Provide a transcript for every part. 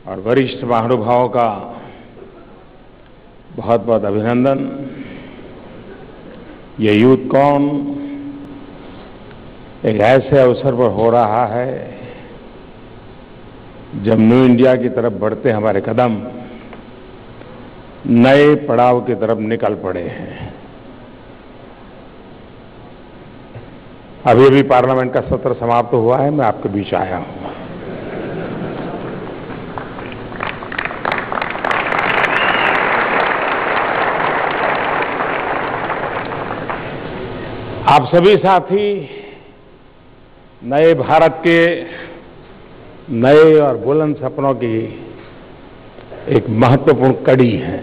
और वरिष्ठ महानुभावों का बहुत बहुत अभिनंदन। ये यूथकॉन एक ऐसे अवसर पर हो रहा है जब न्यू इंडिया की तरफ बढ़ते हमारे कदम नए पड़ाव की तरफ निकल पड़े हैं। अभी अभी पार्लियामेंट का सत्र समाप्त हुआ है, मैं आपके बीच आया हूं। आप सभी साथी नए भारत के नए और बुलंद सपनों की एक महत्वपूर्ण कड़ी है।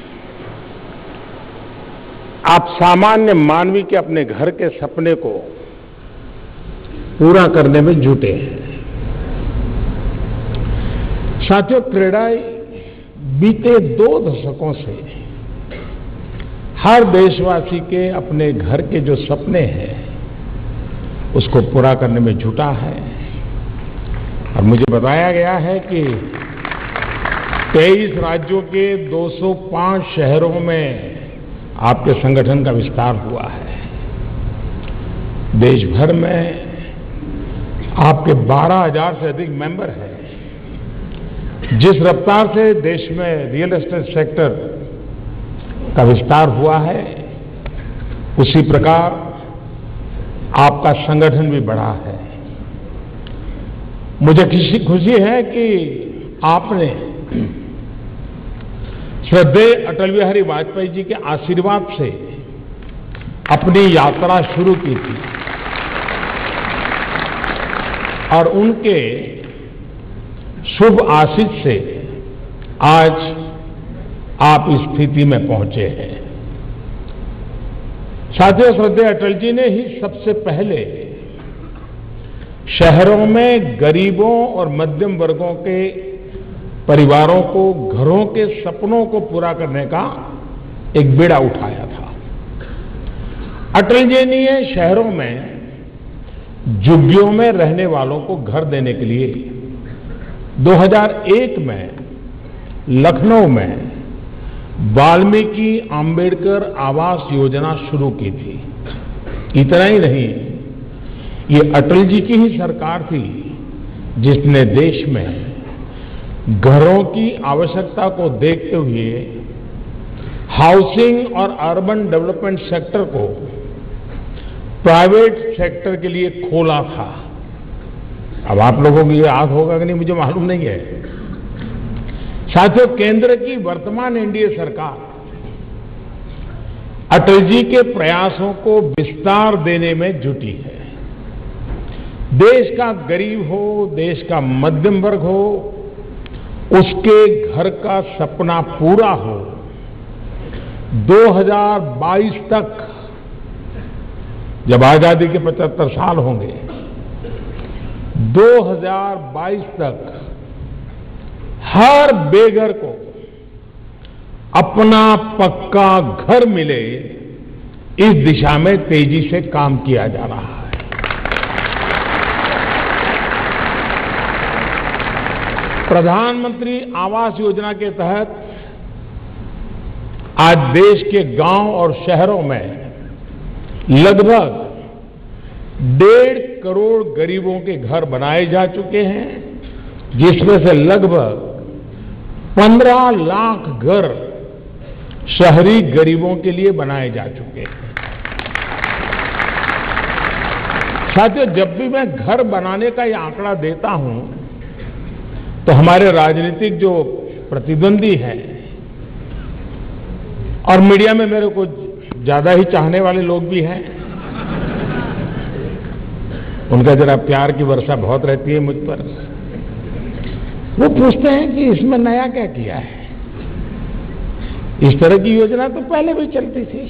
आप सामान्य मानवी के अपने घर के सपने को पूरा करने में जुटे हैं। साथियों, क्रेडाई बीते 2 दशकों से हर देशवासी के अपने घर के जो सपने हैं उसको पूरा करने में जुटा है। और मुझे बताया गया है कि 23 राज्यों के 205 शहरों में आपके संगठन का विस्तार हुआ है। देश भर में आपके 12,000 से अधिक मेंबर हैं। जिस रफ्तार से देश में रियल एस्टेट सेक्टर का विस्तार हुआ है, उसी प्रकार आपका संगठन भी बढ़ा है। मुझे खुशी है कि आपने श्रद्धेय अटल बिहारी वाजपेयी जी के आशीर्वाद से अपनी यात्रा शुरू की थी और उनके शुभ आशीष से आज आप इस स्थिति में पहुंचे हैं। साथियों, श्रद्धेय अटल जी ने ही सबसे पहले शहरों में गरीबों और मध्यम वर्गों के परिवारों को घरों के सपनों को पूरा करने का एक बीड़ा उठाया था। अटल जी ने शहरों में झुग्गियों में रहने वालों को घर देने के लिए 2001 में लखनऊ में वाल्मीकि आंबेडकर आवास योजना शुरू की थी। इतना ही नहीं, ये अटल जी की ही सरकार थी जिसने देश में घरों की आवश्यकता को देखते हुए हाउसिंग और अर्बन डेवलपमेंट सेक्टर को प्राइवेट सेक्टर के लिए खोला था। अब आप लोगों को ये याद होगा कि नहीं, मुझे मालूम नहीं है। साथियों, केंद्र की वर्तमान एनडीए सरकार अटल जी के प्रयासों को विस्तार देने में जुटी है। देश का गरीब हो, देश का मध्यम वर्ग हो, उसके घर का सपना पूरा हो। 2022 तक, जब आजादी के 75 साल होंगे, 2022 तक हर बेघर को अपना पक्का घर मिले, इस दिशा में तेजी से काम किया जा रहा है। प्रधानमंत्री आवास योजना के तहत आज देश के गांव और शहरों में लगभग 1.5 करोड़ गरीबों के घर बनाए जा चुके हैं, जिसमें से लगभग 15 लाख घर शहरी गरीबों के लिए बनाए जा चुके हैं। साथियों, जब भी मैं घर बनाने का ये आंकड़ा देता हूं तो हमारे राजनीतिक जो प्रतिद्वंदी हैं और मीडिया में मेरे को ज्यादा ही चाहने वाले लोग भी हैं, उनका जरा प्यार की वर्षा बहुत रहती है मुझ पर। वो पूछते हैं कि इसमें नया क्या किया है। इस तरह की योजना तो पहले भी चलती थी।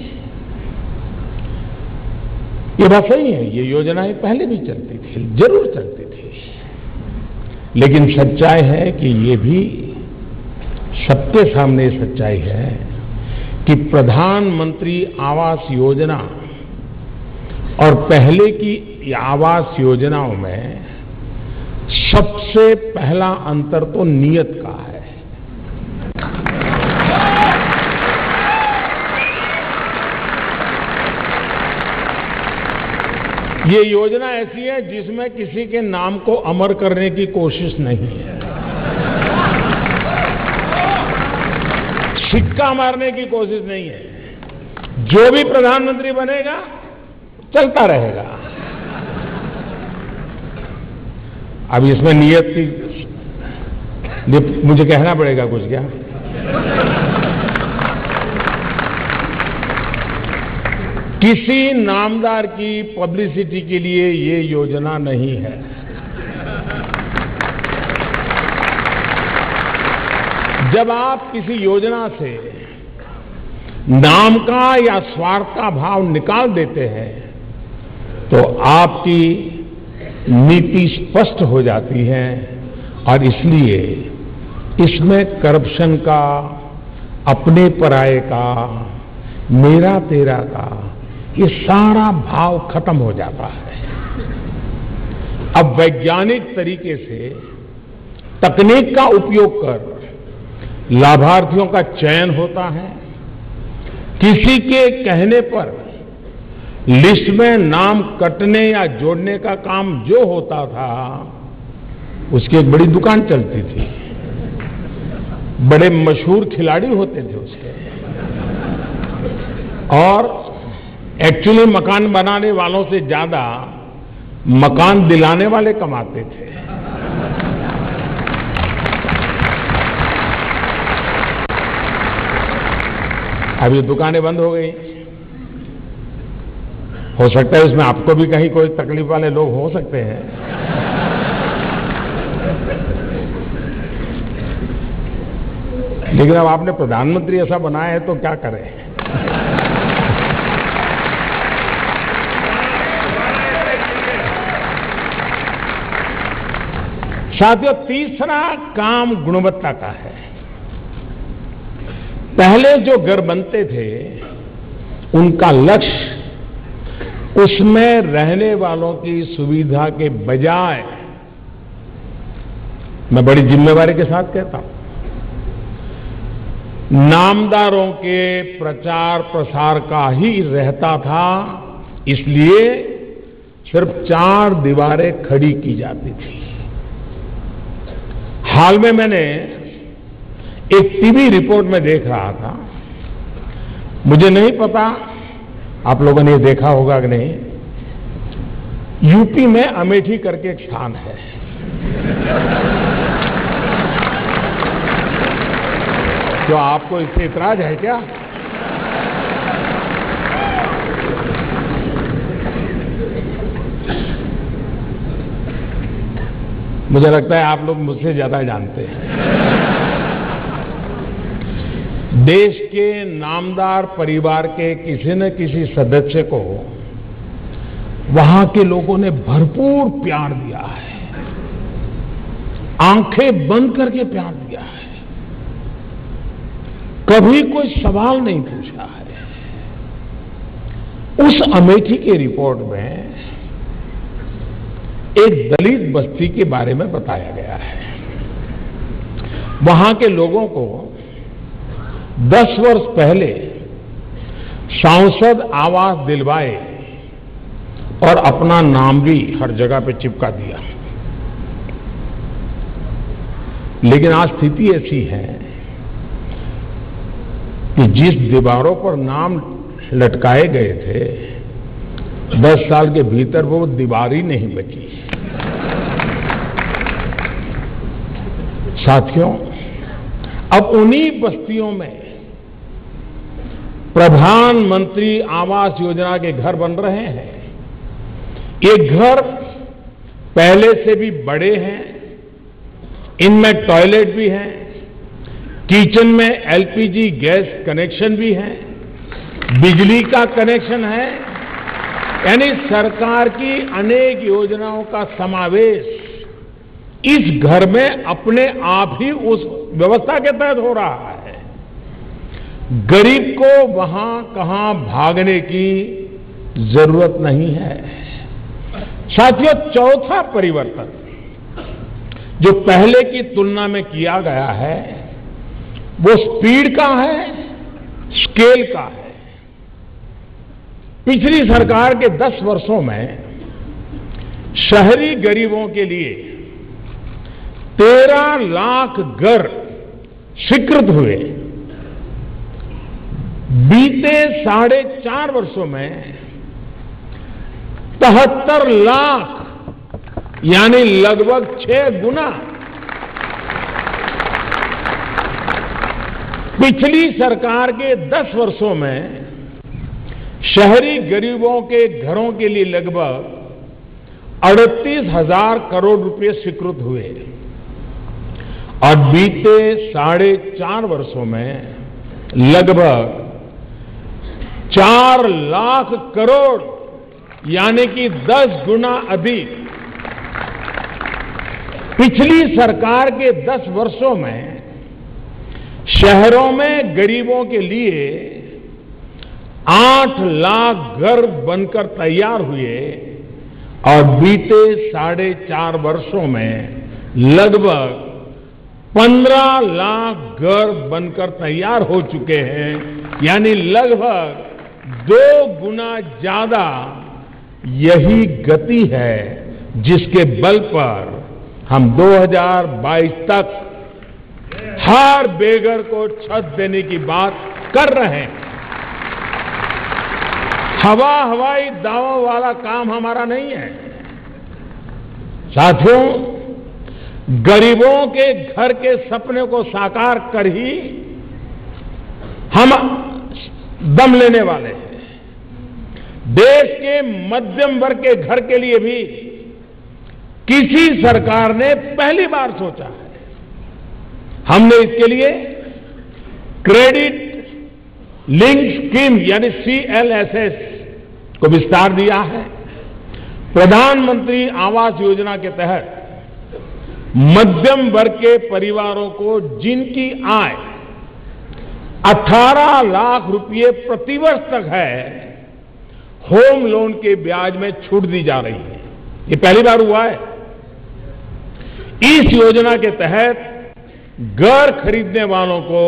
ये बात सही है, ये योजनाएं पहले भी चलती थी, जरूर चलती थी, लेकिन सच्चाई है कि ये भी सबके सामने सच्चाई है कि प्रधानमंत्री आवास योजना और पहले की आवास योजनाओं में सबसे पहला अंतर तो नीयत का है। ये योजना ऐसी है जिसमें किसी के नाम को अमर करने की कोशिश नहीं है, सिक्का मारने की कोशिश नहीं है। जो भी प्रधानमंत्री बनेगा चलता रहेगा। अब इसमें नियत की मुझे कहना पड़ेगा कुछ क्या? किसी नामदार की पब्लिसिटी के लिए ये योजना नहीं है। जब आप किसी योजना से नाम का या स्वार्थ का भाव निकाल देते हैं तो आपकी नीति स्पष्ट हो जाती है और इसलिए इसमें करप्शन का, अपने पराये का, मेरा तेरा का, ये सारा भाव खत्म हो जाता है। अब वैज्ञानिक तरीके से तकनीक का उपयोग कर लाभार्थियों का चयन होता है। किसी के कहने पर लिस्ट में नाम कटने या जोड़ने का काम जो होता था उसकी एक बड़ी दुकान चलती थी, बड़े मशहूर खिलाड़ी होते थे उसके, और एक्चुअली मकान बनाने वालों से ज्यादा मकान दिलाने वाले कमाते थे। अब ये दुकानें बंद हो गई। हो सकता है इसमें आपको भी कहीं कोई तकलीफ वाले लोग हो सकते हैं, लेकिन अब आपने प्रधानमंत्री ऐसा बनाया है तो क्या करें। साथियों, तीसरा काम गुणवत्ता का है। पहले जो घर बनते थे उनका लक्ष्य उसमें रहने वालों की सुविधा के बजाय, मैं बड़ी जिम्मेवारी के साथ कहता हूं, नामदारों के प्रचार प्रसार का ही रहता था। इसलिए सिर्फ 4 दीवारें खड़ी की जाती थी। हाल में मैंने एक टीवी रिपोर्ट में देख रहा था, मुझे नहीं पता आप लोगों ने देखा होगा कि नहीं, यूपी में अमेठी करके एक स्थान है। तो आपको इससे इतराज है क्या? मुझे लगता है आप लोग मुझसे ज्यादा जानते हैं। देश के नामदार परिवार के किसी न किसी सदस्य को वहां के लोगों ने भरपूर प्यार दिया है, आंखें बंद करके प्यार दिया है, कभी कोई सवाल नहीं पूछा है। उस अमेठी की रिपोर्ट में एक दलित बस्ती के बारे में बताया गया है। वहां के लोगों को 10 वर्ष पहले सांसद आवास दिलवाए और अपना नाम भी हर जगह पे चिपका दिया। लेकिन आज स्थिति ऐसी है कि जिस दीवारों पर नाम लटकाए गए थे 10 साल के भीतर वो दीवार ही नहीं बची। साथियों, अब उन्हीं बस्तियों में प्रधानमंत्री आवास योजना के घर बन रहे हैं। ये घर पहले से भी बड़े हैं, इनमें टॉयलेट भी हैं, किचन में एलपीजी गैस कनेक्शन भी है, बिजली का कनेक्शन है, यानी सरकार की अनेक योजनाओं का समावेश इस घर में अपने आप ही उस व्यवस्था के तहत हो रहा है। गरीब को वहां कहां भागने की जरूरत नहीं है। साथियों, चौथा परिवर्तन जो पहले की तुलना में किया गया है वो स्पीड का है, स्केल का है। पिछली सरकार के 10 वर्षों में शहरी गरीबों के लिए 13 लाख घर स्वीकृत हुए। बीते 4.5 वर्षों में 73 लाख यानी लगभग 6 गुना पिछली सरकार के 10 वर्षों में शहरी गरीबों के घरों के लिए लगभग 38,000 करोड़ रुपए स्वीकृत हुए और बीते 4.5 वर्षों में लगभग 4 लाख करोड़ यानी कि 10 गुना अधिक। पिछली सरकार के 10 वर्षों में शहरों में गरीबों के लिए 8 लाख घर बनकर तैयार हुए और बीते 4.5 वर्षों में लगभग 15 लाख घर बनकर तैयार हो चुके हैं, यानी लगभग 2 गुना ज्यादा। यही गति है जिसके बल पर हम 2022 तक हर बेघर को छत देने की बात कर रहे हैं। हवाई दावों वाला काम हमारा नहीं है। साथियों, गरीबों के घर के सपने को साकार कर ही हम दम लेने वाले हैं। देश के मध्यम वर्ग के घर के लिए भी किसी सरकार ने पहली बार सोचा है। हमने इसके लिए क्रेडिट लिंक स्कीम यानी CLSS को विस्तार दिया है। प्रधानमंत्री आवास योजना के तहत मध्यम वर्ग के परिवारों को जिनकी आय 18 लाख रुपए प्रतिवर्ष तक है, होम लोन के ब्याज में छूट दी जा रही है। ये पहली बार हुआ है। इस योजना के तहत घर खरीदने वालों को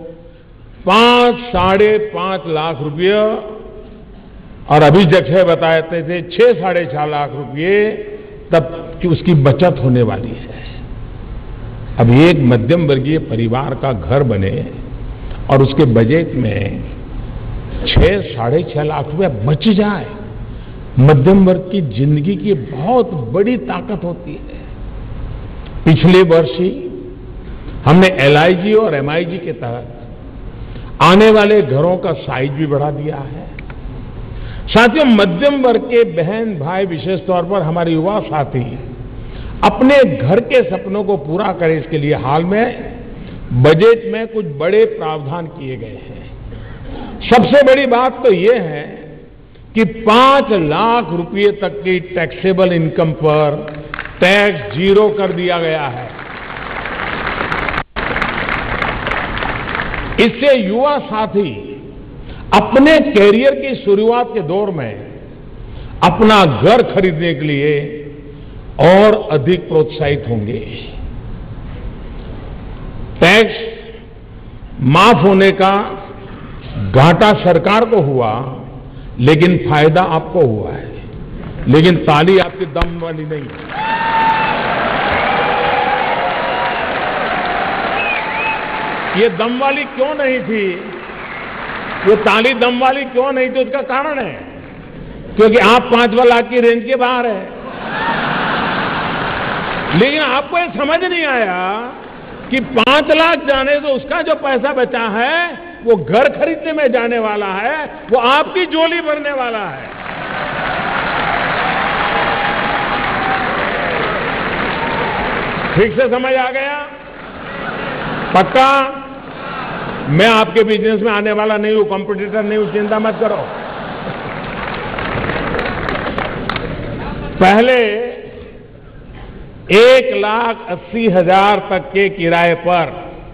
5-5.5 लाख रुपये और अभी जगह बताते थे 6-6.5 लाख रुपये तब कि उसकी बचत होने वाली है। अब एक मध्यम वर्गीय परिवार का घर बने और उसके बजट में 6-6.5 लाख रुपया बच जाए, मध्यम वर्ग की जिंदगी की बहुत बड़ी ताकत होती है। पिछले वर्ष ही हमने LIG और MIG के तहत आने वाले घरों का साइज भी बढ़ा दिया है। साथियों, मध्यम वर्ग के बहन भाई, विशेष तौर पर हमारे युवा साथी अपने घर के सपनों को पूरा करें, इसके लिए हाल में बजट में कुछ बड़े प्रावधान किए गए हैं। सबसे बड़ी बात तो ये है कि 5 लाख रुपए तक की टैक्सेबल इनकम पर टैक्स 0 कर दिया गया है। इससे युवा साथी अपने कैरियर की शुरुआत के दौर में अपना घर खरीदने के लिए और अधिक प्रोत्साहित होंगे। टैक्स माफ होने का घाटा सरकार को हुआ, लेकिन फायदा आपको हुआ है। लेकिन ताली आपकी दम वाली नहीं है। ये दम वाली क्यों नहीं थी, वो ताली दम वाली क्यों नहीं थी, उसका कारण है क्योंकि आप 5 लाख की रेंज के बाहर है। लेकिन आपको ये समझ नहीं आया कि 5 लाख जाने तो उसका जो पैसा बचा है वो घर खरीदने में जाने वाला है, वो आपकी झोली भरने वाला है। ठीक से समझ आ गया? पक्का? मैं आपके बिजनेस में आने वाला नहीं हूं, कॉम्पिटिटर नहीं हूं, चिंता मत करो। पहले 1,80,000 तक के किराए पर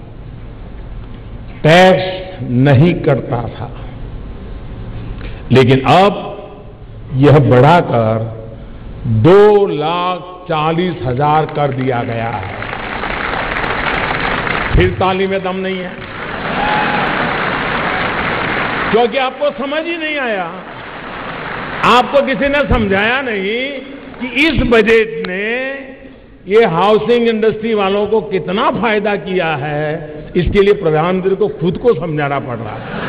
टैक्स नहीं कटता था, लेकिन अब यह बढ़ाकर 2,40,000 कर दिया गया है। फिर ताली में दम नहीं है, क्योंकि आपको समझ ही नहीं आया। आपको किसी ने समझाया नहीं कि इस बजट ने ये हाउसिंग इंडस्ट्री वालों को कितना फायदा किया है। इसके लिए प्रधानमंत्री को खुद को समझाना पड़ रहा है।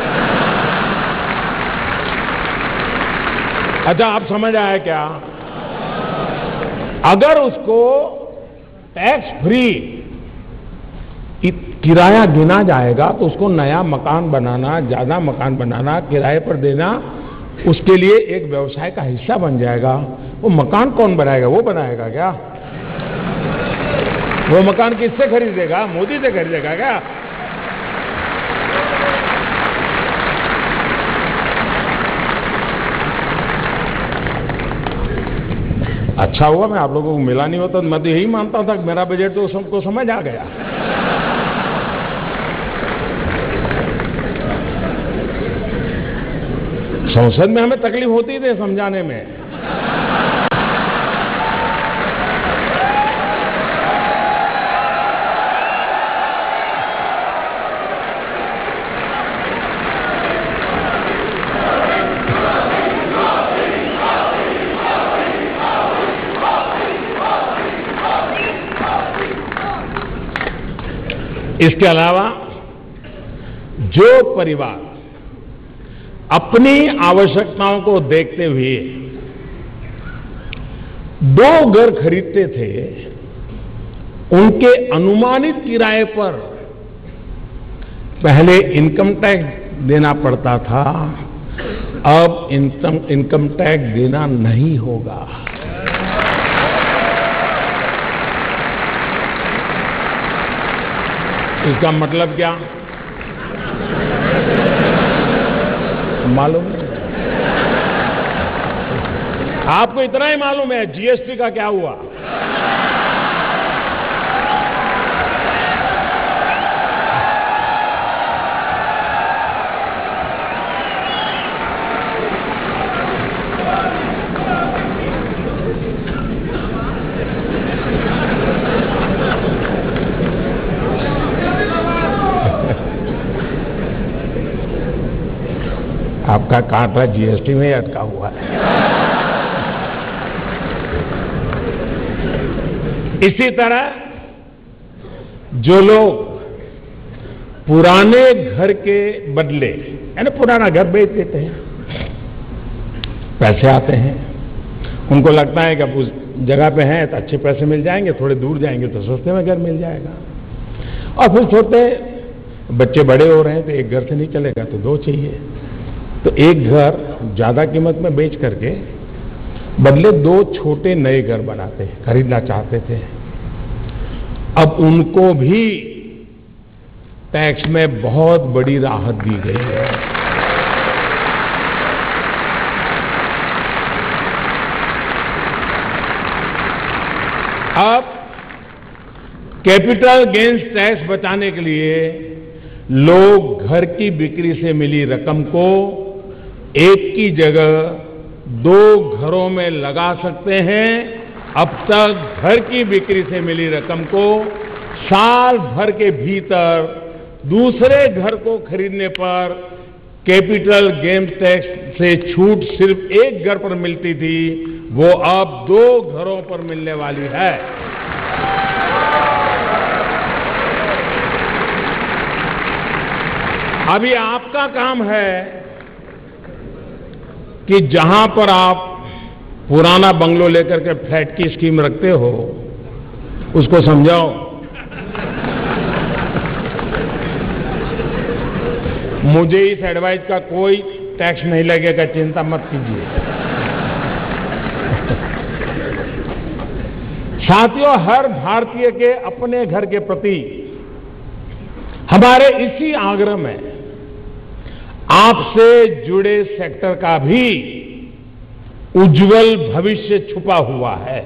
अच्छा, आप समझ आया क्या? अगर उसको टैक्स फ्री किराया गिना जाएगा तो उसको नया मकान बनाना, ज्यादा मकान बनाना, किराए पर देना उसके लिए एक व्यवसाय का हिस्सा बन जाएगा। वो मकान कौन बनाएगा? वो बनाएगा क्या? वो मकान किससे खरीदेगा? मोदी से खरीदेगा क्या? अच्छा हुआ मैं आप लोगों को मिला नहीं होता। मैं तो यही मानता था कि मेरा बजट तो सबको समझ आ गया। संसद में हमें तकलीफ होती थी समझाने में। इसके अलावा जो परिवार अपनी आवश्यकताओं को देखते हुए 2 घर खरीदते थे, उनके अनुमानित किराए पर पहले इनकम टैक्स देना पड़ता था, अब इनकम टैक्स देना नहीं होगा। इसका मतलब क्या मालूम है? आपको इतना ही मालूम है जीएसटी का क्या हुआ? आपका कांटा जीएसटी में अटका हुआ है। इसी तरह जो लोग पुराने घर के बदले, यानी पुराना घर बेच देते हैं, पैसे आते हैं, उनको लगता है कि अब उस जगह पे हैं तो अच्छे पैसे मिल जाएंगे, थोड़े दूर जाएंगे तो सस्ते में घर मिल जाएगा, और फिर सोचते बच्चे बड़े हो रहे हैं तो एक घर से नहीं चलेगा तो 2 चाहिए, तो एक घर ज्यादा कीमत में बेच करके बदले 2 छोटे नए घर बनाते हैं, खरीदना चाहते थे। अब उनको भी टैक्स में बहुत बड़ी राहत दी गई है। अब कैपिटल गेन्स टैक्स बचाने के लिए लोग घर की बिक्री से मिली रकम को एक की जगह 2 घरों में लगा सकते हैं। अब तक घर की बिक्री से मिली रकम को साल भर के भीतर दूसरे घर को खरीदने पर कैपिटल गेन्स टैक्स से छूट सिर्फ एक घर पर मिलती थी, वो अब 2 घरों पर मिलने वाली है। अभी आपका काम है कि जहां पर आप पुराना बंगलो लेकर के फ्लैट की स्कीम रखते हो उसको समझाओ, मुझे इस एडवाइस का कोई टैक्स नहीं लगेगा, चिंता मत कीजिए। साथियों, हर भारतीय के अपने घर के प्रति हमारे इसी आग्रह में आपसे जुड़े सेक्टर का भी उज्जवल भविष्य छुपा हुआ है।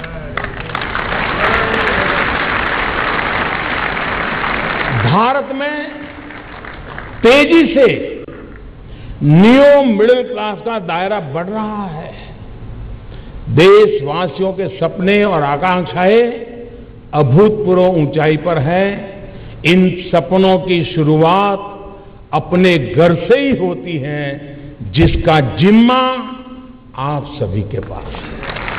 भारत में तेजी से न्यू मिडिल क्लास का दायरा बढ़ रहा है। देशवासियों के सपने और आकांक्षाएं अभूतपूर्व ऊंचाई पर हैं। इन सपनों की शुरुआत अपने घर से ही होती है, जिसका जिम्मा आप सभी के पास है।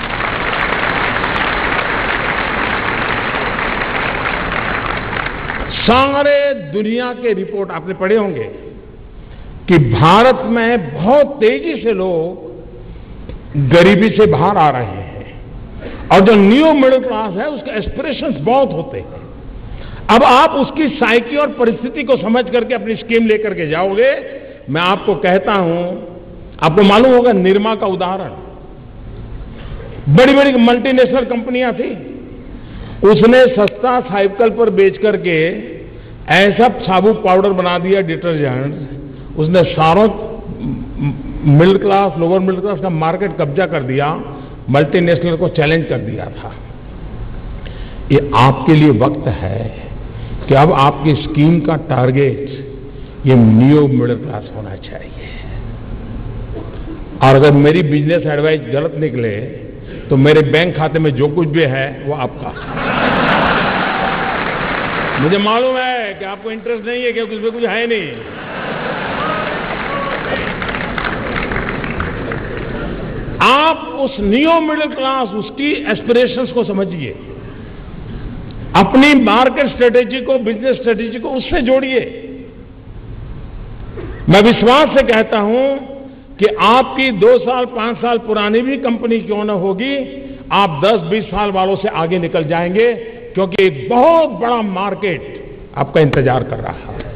सारे दुनिया के रिपोर्ट आपने पढ़े होंगे कि भारत में बहुत तेजी से लोग गरीबी से बाहर आ रहे हैं और जो न्यू मिडिल क्लास है उसके एस्पिरेशंस बहुत होते हैं। अब आप उसकी साइकी और परिस्थिति को समझ करके अपनी स्कीम लेकर के जाओगे। मैं आपको कहता हूं, आपको मालूम होगा निरमा का उदाहरण, बड़ी बड़ी मल्टीनेशनल कंपनियां थी, उसने सस्ता साइकिल पर बेच करके ऐसा साबुन पाउडर बना दिया, डिटर्जेंट, उसने सारों middle class, lower middle class का मार्केट कब्जा कर दिया, मल्टीनेशनल को चैलेंज कर दिया था। ये आपके लिए वक्त है कि अब आपकी स्कीम का टारगेट ये न्यू मिडिल क्लास होना चाहिए। और अगर मेरी बिजनेस एडवाइस गलत निकले तो मेरे बैंक खाते में जो कुछ भी है वो आपका। मुझे मालूम है कि आपको इंटरेस्ट नहीं है क्योंकि उसमें कुछ है नहीं। आप उस न्यू मिडिल क्लास, उसकी एस्पिरेशंस को समझिए, अपनी मार्केट स्ट्रेटेजी को, बिजनेस स्ट्रेटेजी को उससे जोड़िए। मैं विश्वास से कहता हूं कि आपकी 2 साल 5 साल पुरानी भी कंपनी क्यों न होगी, आप 10-20 साल वालों से आगे निकल जाएंगे, क्योंकि एक बहुत बड़ा मार्केट आपका इंतजार कर रहा है।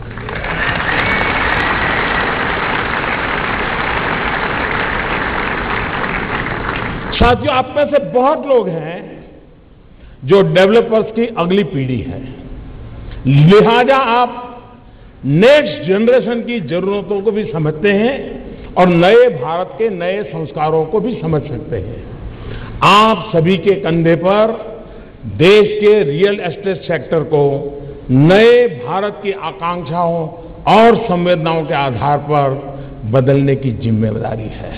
साथियों, आप में से बहुत लोग हैं जो डेवलपर्स की अगली पीढ़ी है, लिहाजा आप नेक्स्ट जनरेशन की जरूरतों को भी समझते हैं और नए भारत के नए संस्कारों को भी समझ सकते हैं। आप सभी के कंधे पर देश के रियल एस्टेट सेक्टर को नए भारत की आकांक्षाओं और संवेदनाओं के आधार पर बदलने की जिम्मेदारी है।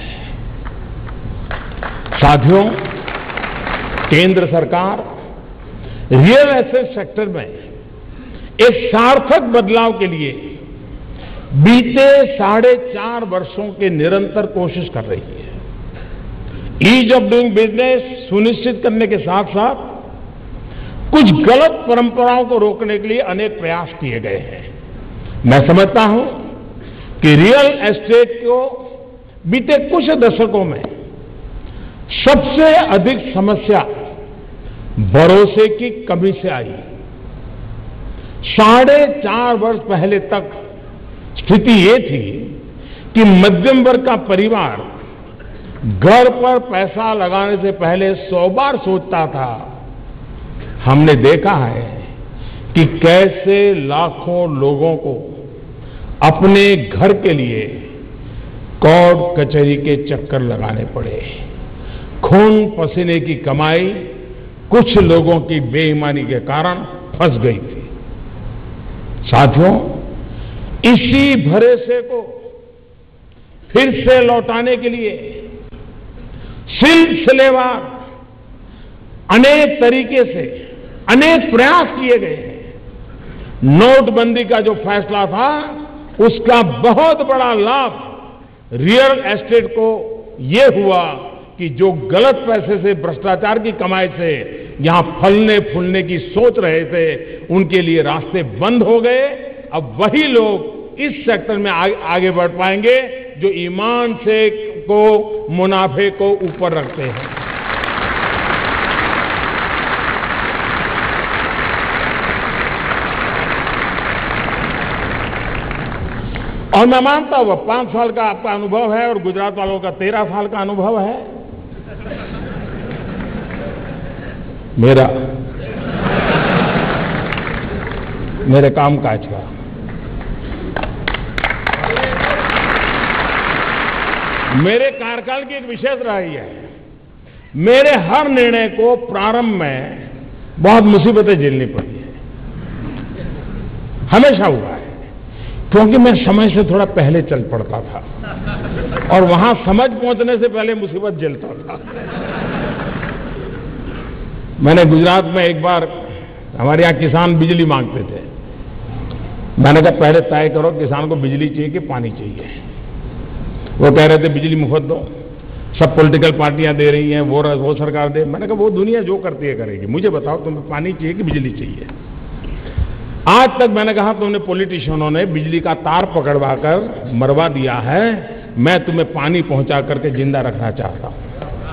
साथियों, केंद्र सरकार रियल एस्टेट सेक्टर में एक सार्थक बदलाव के लिए बीते 4.5 वर्षों के निरंतर कोशिश कर रही है। ईज ऑफ डूइंग बिजनेस सुनिश्चित करने के साथ साथ कुछ गलत परंपराओं को रोकने के लिए अनेक प्रयास किए गए हैं। मैं समझता हूं कि रियल एस्टेट को बीते कुछ दशकों में सबसे अधिक समस्या भरोसे की कमी से आई। 4.5 वर्ष पहले तक स्थिति ये थी कि मध्यम वर्ग का परिवार घर पर पैसा लगाने से पहले 100 बार सोचता था। हमने देखा है कि कैसे लाखों लोगों को अपने घर के लिए कोर्ट कचहरी के चक्कर लगाने पड़े। खून पसीने की कमाई कुछ लोगों की बेईमानी के कारण फंस गई थी। साथियों, इसी भरोसे को फिर से लौटाने के लिए सिलसिलेवार अनेक तरीके से अनेक प्रयास किए गए हैं। नोटबंदी का जो फैसला था उसका बहुत बड़ा लाभ रियल एस्टेट को यह हुआ कि जो गलत पैसे से, भ्रष्टाचार की कमाई से यहां फलने फूलने की सोच रहे थे, उनके लिए रास्ते बंद हो गए। अब वही लोग इस सेक्टर में आगे बढ़ पाएंगे जो ईमान से को, मुनाफे को ऊपर रखते हैं। और मैं मानता हूं 5 साल का आपका अनुभव है और गुजरात वालों का 13 साल का अनुभव है। मेरे कामकाज का मेरे कार्यकाल की एक विशेष रही है। मेरे हर निर्णय को प्रारंभ में बहुत मुसीबतें झेलनी पड़ी है, हमेशा हुआ है, क्योंकि मैं समय से थोड़ा पहले चल पड़ता था और वहां समझ पहुंचने से पहले मुसीबत झेलता था। मैंने गुजरात में एक बार, हमारे यहां किसान बिजली मांगते थे, मैंने कहा पहले तय करो किसान को बिजली चाहिए कि पानी चाहिए। वो कह रहे थे बिजली मुफ्त दो, सब पॉलिटिकल पार्टियां दे रही हैं, वो सरकार दे। मैंने कहा वो दुनिया जो करती है करेगी, मुझे बताओ तुम्हें पानी चाहिए कि बिजली चाहिए। आज तक मैंने कहा तुमने पॉलिटिशियनों ने बिजली का तार पकड़वा कर मरवा दिया है, मैं तुम्हें पानी पहुंचा करके जिंदा रखना चाहता हूं।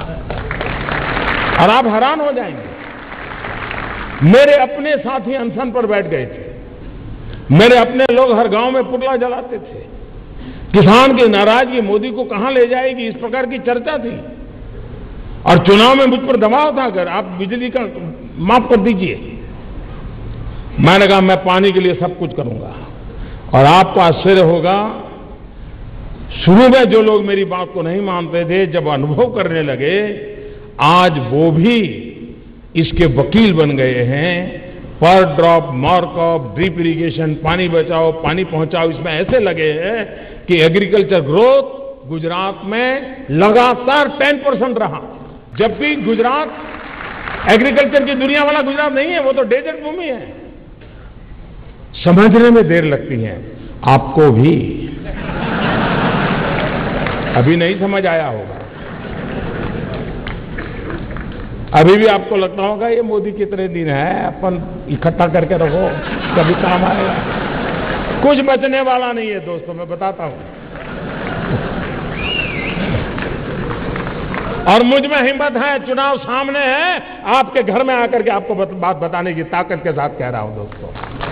और आप हैरान हो जाएंगे, मेरे अपने साथी अनशन पर बैठ गए थे, मेरे अपने लोग हर गांव में पुतला जलाते थे। किसान की नाराजगी मोदी को कहां ले जाएगी, इस प्रकार की चर्चा थी। और चुनाव में मुझ पर दबाव था, अगर आप बिजली का माफ कर दीजिए। मैंने कहा मैं पानी के लिए सब कुछ करूंगा। और आपको आश्चर्य होगा, शुरू में जो लोग मेरी बात को नहीं मानते थे, जब अनुभव करने लगे, आज वो भी इसके वकील बन गए हैं। पर ड्रॉप मार्कअप, ड्रिप इरिगेशन, पानी बचाओ पानी पहुंचाओ, इसमें ऐसे लगे हैं कि एग्रीकल्चर ग्रोथ गुजरात में लगातार 10% रहा। जबकि गुजरात एग्रीकल्चर की दुनिया वाला गुजरात नहीं है, वो तो डेजर्ट भूमि है। समझने में देर लगती है, आपको भी अभी नहीं समझ आया होगा। अभी भी आपको लगता होगा ये मोदी कितने दिन है, अपन इकट्ठा करके रखो, कभी काम आएगा। कुछ बचने वाला नहीं है दोस्तों, मैं बताता हूं। और मुझ में हिम्मत है, चुनाव सामने है, आपके घर में आकर के आपको बात बताने की ताकत के साथ कह रहा हूं दोस्तों।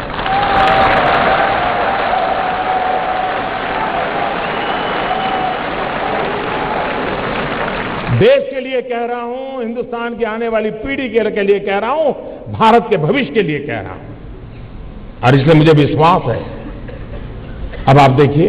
देश के लिए कह रहा हूं, हिंदुस्तान की आने वाली पीढ़ी के लिए कह रहा हूं, भारत के भविष्य के लिए कह रहा हूं। और इसलिए मुझे विश्वास है। अब आप देखिए,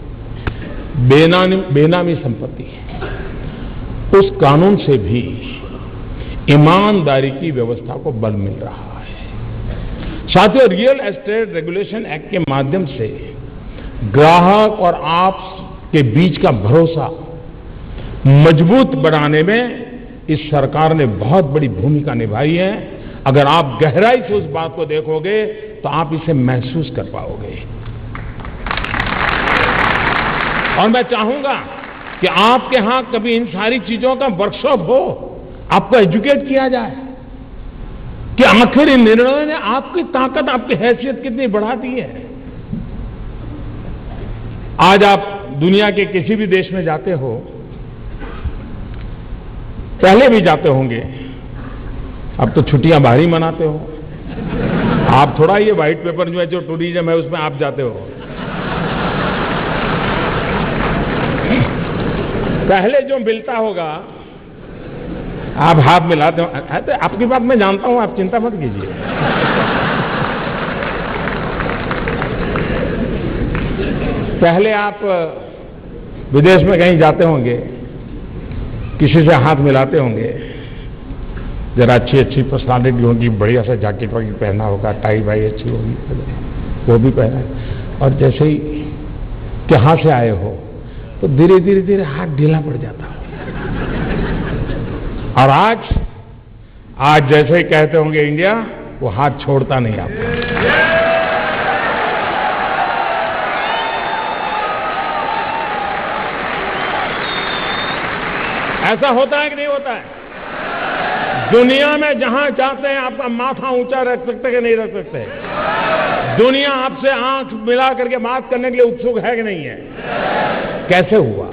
बेनामी संपत्ति, उस कानून से भी ईमानदारी की व्यवस्था को बल मिल रहा है। साथियों, रियल एस्टेट रेगुलेशन एक्ट के माध्यम से ग्राहक और आप के बीच का भरोसा मजबूत बनाने में इस सरकार ने बहुत बड़ी भूमिका निभाई है। अगर आप गहराई से उस बात को देखोगे तो आप इसे महसूस कर पाओगे। और मैं चाहूंगा कि आपके यहां कभी इन सारी चीजों का वर्कशॉप हो, आपको एजुकेट किया जाए कि आखिर इन निर्णयों ने आपकी ताकत, आपकी हैसियत कितनी बढ़ा दी है। आज आप दुनिया के किसी भी देश में जाते हो, पहले भी जाते होंगे, अब तो छुट्टियां बाहर ही मनाते हो आप। थोड़ा ये व्हाइट पेपर जो है, जो टूरिज्म है, उसमें आप जाते हो। पहले जो मिलता होगा आप हाथ मिलाते हो, तो आपकी बात मैं जानता हूं, आप चिंता मत कीजिए। पहले आप विदेश में कहीं जाते होंगे, किसी से हाथ मिलाते होंगे, जरा अच्छी पर्सनालिटी होगी, बढ़िया सा जैकेट वगैरह पहना होगा, टाई वाई अच्छी होगी, वो भी पहना है। और जैसे ही कहाँ से आए हो तो धीरे धीरे हाथ ढीला पड़ जाता है। और आज जैसे ही कहते होंगे इंडिया, वो हाथ छोड़ता नहीं आपका। ऐसा होता है कि नहीं होता है? दुनिया में जहां चाहते हैं आपका माथा ऊंचा रख सकते कि नहीं रख सकते? दुनिया आपसे आंख मिला करके बात करने के लिए उत्सुक है कि नहीं है? कैसे हुआ?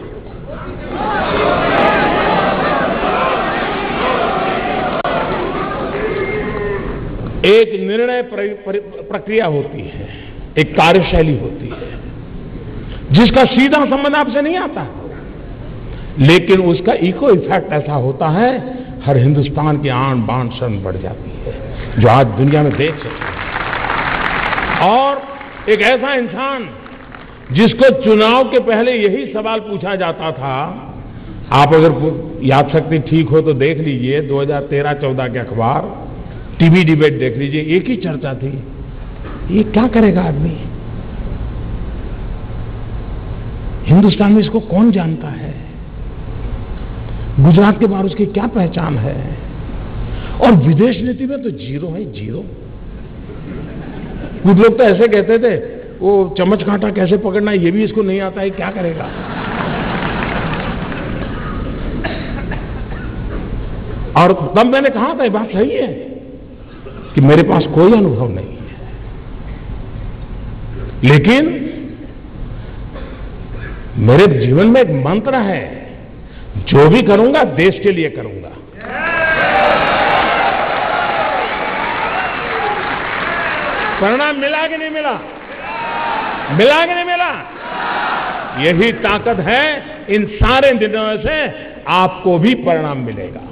एक निर्णय प्रक्रिया होती है, एक कार्यशैली होती है, जिसका सीधा संबंध आपसे नहीं आता, लेकिन उसका इको इफेक्ट ऐसा होता है, हर हिंदुस्तान की आन बान शान बढ़ जाती है, जो आज दुनिया में देख सकते हैं। और एक ऐसा इंसान जिसको चुनाव के पहले यही सवाल पूछा जाता था, आप अगर याद शक्ति ठीक हो तो देख लीजिए 2013-14 के अखबार, टीवी डिबेट देख लीजिए, एक ही चर्चा थी, ये क्या करेगा आदमी, हिंदुस्तान में इसको कौन जानता है, गुजरात के बाहर उसकी क्या पहचान है। और विदेश नीति में तो जीरो है, जीरो। कुछ लोग तो ऐसे कहते थे वो चम्मच कांटा कैसे पकड़ना है ये भी इसको नहीं आता है, क्या करेगा। और तब मैंने कहा था ये बात सही है कि मेरे पास कोई अनुभव नहीं है, लेकिन मेरे जीवन में एक मंत्र है, जो भी करूंगा देश के लिए करूंगा। परिणाम मिला कि नहीं मिला? मिला कि नहीं मिला? यही ताकत है, इन सारे निर्णयों से आपको भी परिणाम मिलेगा।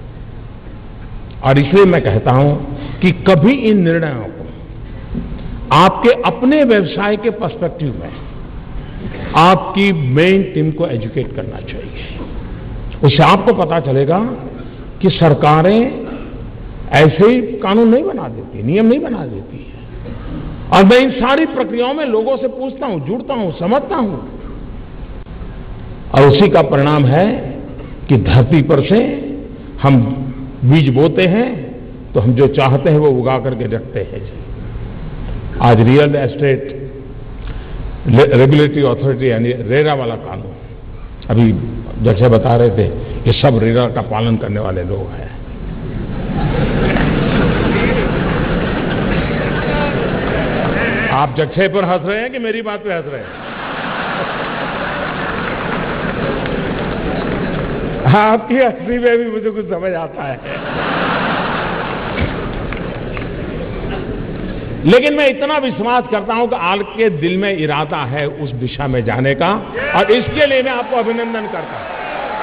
और इसलिए मैं कहता हूं कि कभी इन निर्णयों को आपके अपने व्यवसाय के पर्सपेक्टिव में आपकी मेन टीम को एजुकेट करना चाहिए। उससे आपको पता चलेगा कि सरकारें ऐसे ही कानून नहीं बना देती, नियम नहीं बना देती है। और मैं इन सारी प्रक्रियाओं में लोगों से पूछता हूं, जुड़ता हूं, समझता हूं, और उसी का परिणाम है कि धरती पर से हम बीज बोते हैं तो हम जो चाहते हैं वो उगा करके रखते हैं। आज रियल एस्टेट रेगुलेटरी अथॉरिटी यानी रेरा वाला कानून, अभी जैसे बता रहे थे, ये सब रेरा का पालन करने वाले लोग हैं। आप जगह पर हंस रहे हैं कि मेरी बात पे हंस रहे हैं? आपकी हंसी में भी मुझे कुछ समझ आता है। लेकिन मैं इतना विश्वास करता हूं कि आपके दिल में इरादा है उस दिशा में जाने का, और इसके लिए मैं आपको अभिनंदन करता हूं।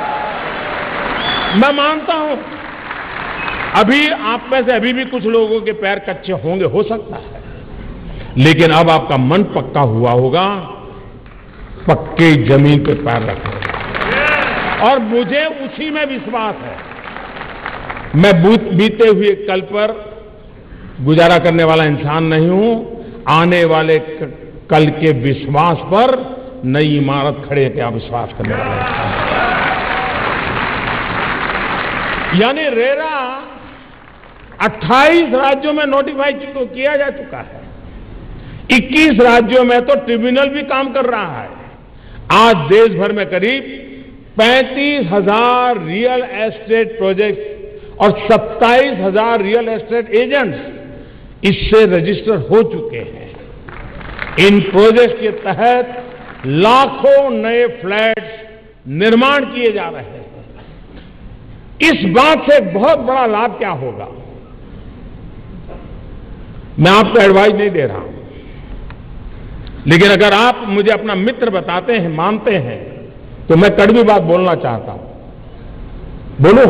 मैं मानता हूं अभी आप में से अभी भी कुछ लोगों के पैर कच्चे होंगे, हो सकता है, लेकिन अब आपका मन पक्का हुआ होगा, पक्के जमीन पे पैर रखेगा। और मुझे उसी में विश्वास है। मैं बीते हुए कल पर गुजारा करने वाला इंसान नहीं हूं, आने वाले कल के विश्वास पर नई इमारत खड़े क्या विश्वास करने वाला इंसान। यानी रेरा 28 राज्यों में नोटिफाई किया जा चुका है, 21 राज्यों में तो ट्रिब्यूनल भी काम कर रहा है। आज देश भर में करीब 35,000 रियल एस्टेट प्रोजेक्ट और 27,000 रियल एस्टेट एजेंट्स इससे रजिस्टर हो चुके हैं। इन प्रोजेक्ट के तहत लाखों नए फ्लैट्स निर्माण किए जा रहे हैं। इस बात से एक बहुत बड़ा लाभ क्या होगा, मैं आपको एडवाइस नहीं दे रहा हूं, लेकिन अगर आप मुझे अपना मित्र बताते हैं, मानते हैं, तो मैं कड़वी बात बोलना चाहता हूं। बोलो।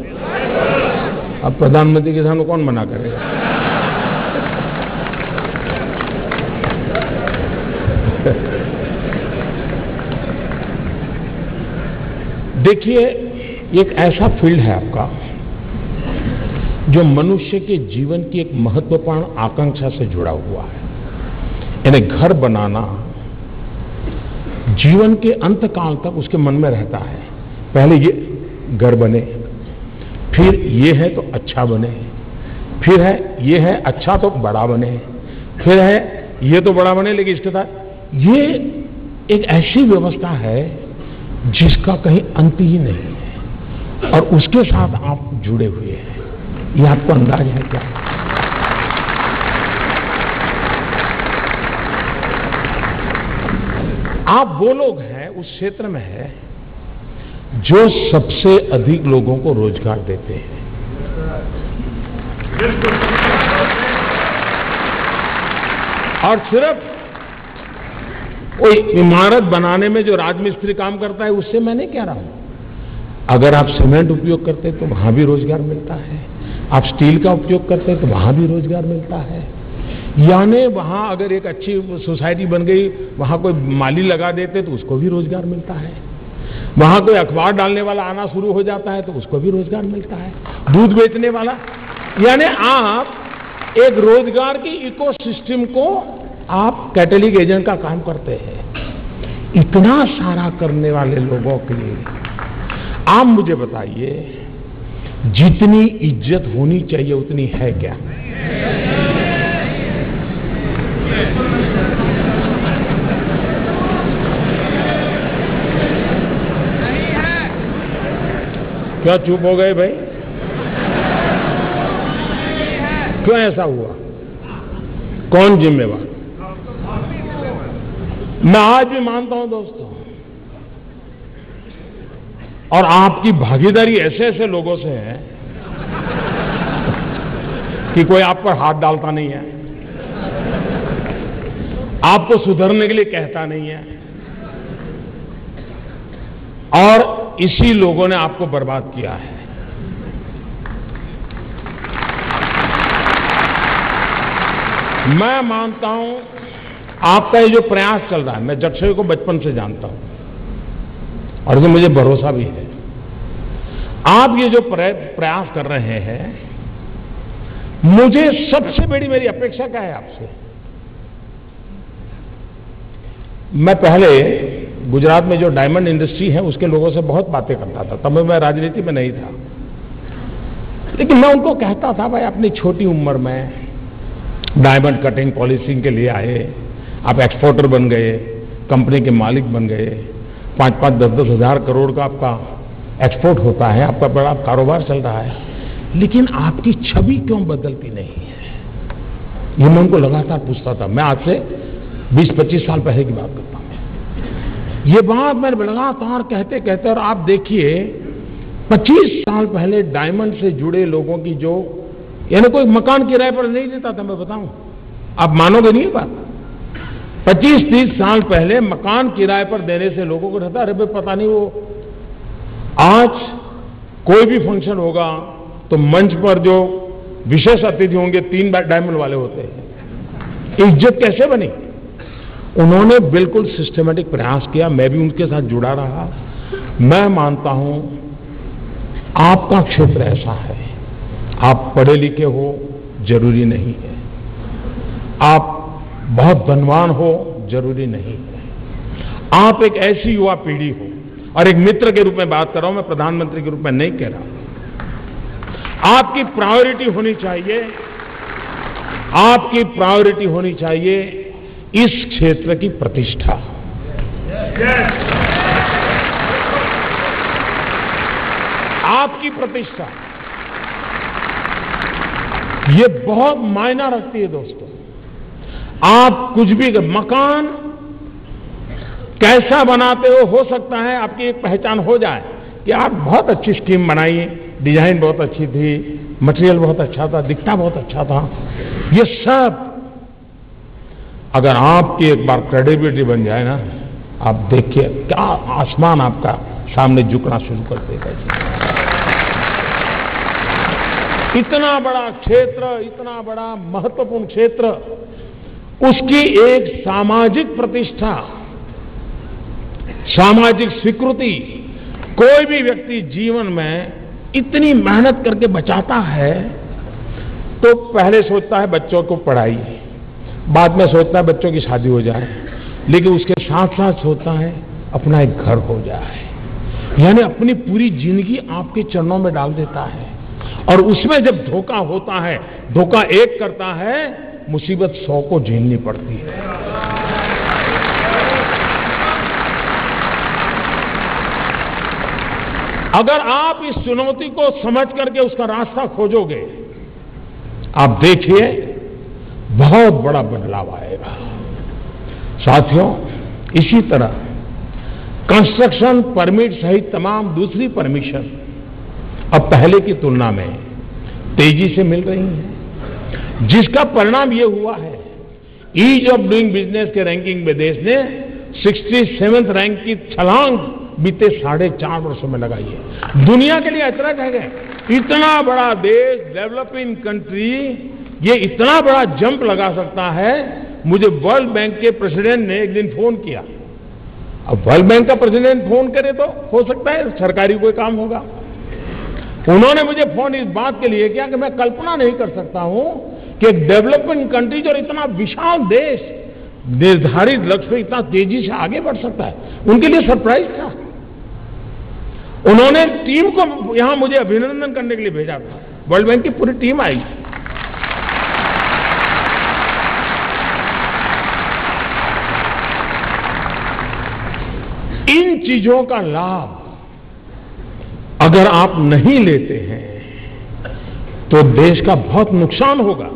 अब प्रधानमंत्री किसान को कौन मना करेगा? देखिए, एक ऐसा फील्ड है आपका जो मनुष्य के जीवन की एक महत्वपूर्ण आकांक्षा से जुड़ा हुआ है। यानी घर बनाना जीवन के अंत काल तक उसके मन में रहता है। पहले ये घर बने, फिर ये है तो अच्छा बने, फिर है ये है अच्छा तो बड़ा बने, फिर है ये तो बड़ा बने, लेकिन इसके साथ ये एक ऐसी व्यवस्था है जिसका कहीं अंत ही नहीं है, और उसके साथ आप जुड़े हुए हैं। ये आपको अंदाज है क्या? आप वो लोग हैं, उस क्षेत्र में है जो सबसे अधिक लोगों को रोजगार देते हैं। और सिर्फ कोई इमारत बनाने में जो राजमिस्त्री काम करता है उससे मैं नहीं कह रहा हूं। अगर आप सीमेंट उपयोग करते हैं तो वहां भी रोजगार मिलता है, आप स्टील का उपयोग करते हैं तो वहां भी रोजगार मिलता है। यानी वहां अगर एक अच्छी सोसाइटी बन गई, वहां कोई माली लगा देते तो उसको भी रोजगार मिलता है। वहां कोई अखबार डालने वाला आना शुरू हो जाता है तो उसको भी रोजगार मिलता है। दूध बेचने वाला, यानी आप एक रोजगार की इकोसिस्टम को आप कैटलिक एजेंट का काम करते हैं। इतना सारा करने वाले लोगों के लिए आप मुझे बताइए, जितनी इज्जत होनी चाहिए उतनी है क्या? क्यों चुप हो गए भाई? क्यों ऐसा हुआ? कौन जिम्मेवार? मैं आज भी मानता हूं दोस्तों, और आपकी भागीदारी ऐसे ऐसे लोगों से है कि कोई आप पर हाथ डालता नहीं है, आपको सुधरने के लिए कहता नहीं है, और इसी लोगों ने आपको बर्बाद किया है। मैं मानता हूं आपका ये जो प्रयास चल रहा है, मैं जक्षय को बचपन से जानता हूं और इसमें मुझे भरोसा भी है। आप ये जो प्रयास कर रहे हैं, मुझे सबसे बड़ी मेरी अपेक्षा क्या है आपसे? मैं पहले गुजरात में जो डायमंड इंडस्ट्री है उसके लोगों से बहुत बातें करता था, तब मैं राजनीति में नहीं था, लेकिन मैं उनको कहता था भाई अपनी छोटी उम्र में डायमंड कटिंग पॉलिशिंग के लिए आए, आप एक्सपोर्टर बन गए, कंपनी के मालिक बन गए, 5-5, 10-10 हजार करोड़ का आपका एक्सपोर्ट होता है, आपका बड़ा कारोबार चल रहा है, लेकिन आपकी छवि क्यों बदलती नहीं है? ये मैं उनको लगातार पूछता था। मैं आज से 20-25 साल पहले की बात करता हूं। ये बात मैं लगातार कहते कहते, और आप देखिए 25 साल पहले डायमंड से जुड़े लोगों की जो, यानी कोई मकान किराए पर नहीं देता था, मैं बताऊं, आप मानोगे नहीं बात। 25-30 साल पहले मकान किराए पर देने से लोगों को रहता, अरे भाई पता नहीं वो आज कोई भी फंक्शन होगा तो मंच पर जो विशेष अतिथि होंगे 3 डायमंड वाले होते हैं। इज्जत कैसे बनी? उन्होंने बिल्कुल सिस्टमेटिक प्रयास किया, मैं भी उनके साथ जुड़ा रहा। मैं मानता हूं आपका क्षेत्र ऐसा है, आप पढ़े लिखे हो जरूरी नहीं है, आप बहुत धनवान हो जरूरी नहीं है, आप एक ऐसी युवा पीढ़ी हो, और एक मित्र के रूप में बात कर रहा हूं मैं, प्रधानमंत्री के रूप में नहीं कह रहा। आपकी प्रायोरिटी होनी चाहिए, आपकी प्रायोरिटी होनी चाहिए इस क्षेत्र की प्रतिष्ठा। आपकी प्रतिष्ठा ये बहुत मायना रखती है दोस्तों। आप कुछ भी, मकान कैसा बनाते हो सकता है आपकी एक पहचान हो जाए कि आप बहुत अच्छी स्कीम बनाई, डिजाइन बहुत अच्छी थी, मटेरियल बहुत अच्छा था, दिखना बहुत अच्छा था। ये सब अगर आपकी एक बार क्रेडिबिलिटी बन जाए ना, आप देखिए क्या आसमान आपका सामने झुकना शुरू कर देगा। इतना बड़ा क्षेत्र, इतना बड़ा महत्वपूर्ण क्षेत्र, उसकी एक सामाजिक प्रतिष्ठा, सामाजिक स्वीकृति, कोई भी व्यक्ति जीवन में इतनी मेहनत करके बचाता है तो पहले सोचता है बच्चों को पढ़ाई, बाद में सोचता है बच्चों की शादी हो जाए, लेकिन उसके साथ साथ सोचता है अपना एक घर हो जाए, यानी अपनी पूरी जिंदगी आपके चरणों में डाल देता है। और उसमें जब धोखा होता है, धोखा एक करता है, मुसीबत 100 को झेलनी पड़ती है। अगर आप इस चुनौती को समझ करके उसका रास्ता खोजोगे, आप देखिए बहुत बड़ा बदलाव आएगा। साथियों, इसी तरह कंस्ट्रक्शन परमिट सहित तमाम दूसरी परमिशन अब पहले की तुलना में तेजी से मिल रही है, जिसका परिणाम ये हुआ है, ईज ऑफ डूइंग बिजनेस के रैंकिंग में देश ने 67th रैंक की छलांग बीते 4.5 वर्षों में लगाई है। दुनिया के लिए अचरज है, इतना बड़ा देश, डेवलपिंग कंट्री, ये इतना बड़ा जंप लगा सकता है। मुझे वर्ल्ड बैंक के प्रेसिडेंट ने एक दिन फोन किया। अब वर्ल्ड बैंक का प्रेसिडेंट फोन करे तो हो सकता है सरकारी कोई काम होगा। उन्होंने मुझे फोन इस बात के लिए किया कि मैं कल्पना नहीं कर सकता हूं कि एक डेवलपिंग कंट्री जो इतना विशाल देश निर्धारित लक्ष्य से इतना तेजी से आगे बढ़ सकता है। उनके लिए सरप्राइज था। उन्होंने टीम को यहां मुझे अभिनंदन करने के लिए भेजा था। वर्ल्ड बैंक की पूरी टीम आई। इन चीजों का लाभ अगर आप नहीं लेते हैं तो देश का बहुत नुकसान होगा।